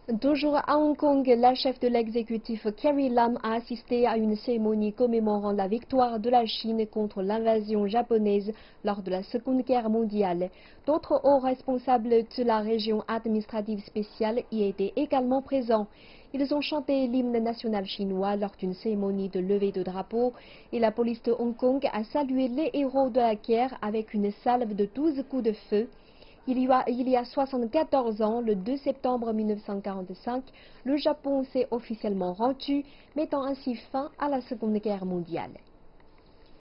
Toujours à Hong Kong, la chef de l'exécutif Carrie Lam a assisté à une cérémonie commémorant la victoire de la Chine contre l'invasion japonaise lors de la Seconde Guerre mondiale. D'autres hauts responsables de la région administrative spéciale y étaient également présents. Ils ont chanté l'hymne national chinois lors d'une cérémonie de levée de drapeau et la police de Hong Kong a salué les héros de la guerre avec une salve de 12 coups de feu. Il y a 74 ans, le 2 septembre 1945, le Japon s'est officiellement rendu, mettant ainsi fin à la Seconde Guerre mondiale.